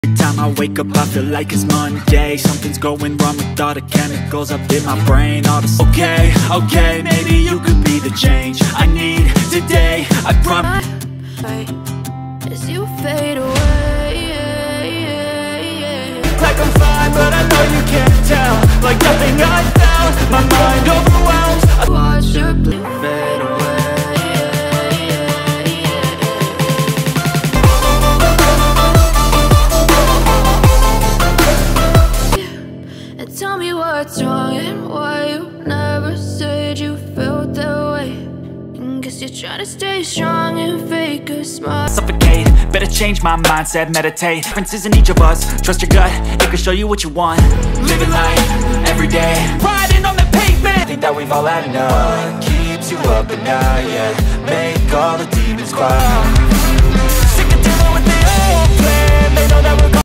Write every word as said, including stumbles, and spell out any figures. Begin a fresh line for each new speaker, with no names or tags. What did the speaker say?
Every time I wake up I feel like it's Monday. Something's going wrong with all the chemicals up in my brain. All this okay, okay, maybe you could be the change I need today. I promise.
As you fade away,
like I'm fine, but I know you can't tell. Like nothing I found, my mind overwhelms. I
watch your blue fade away. And tell me what's wrong and why you never said you felt that way. And guess you're trying to stay strong and fake a smile.
Suffocate, better change my mindset, meditate. Differences in each of us, trust your gut, it can show you what you want. Living life, every day, riding on the pavement. Think that we've all had enough. What keeps you up at night, yeah, make all the demons quiet. Sick of dealing with the old plan, they know that we're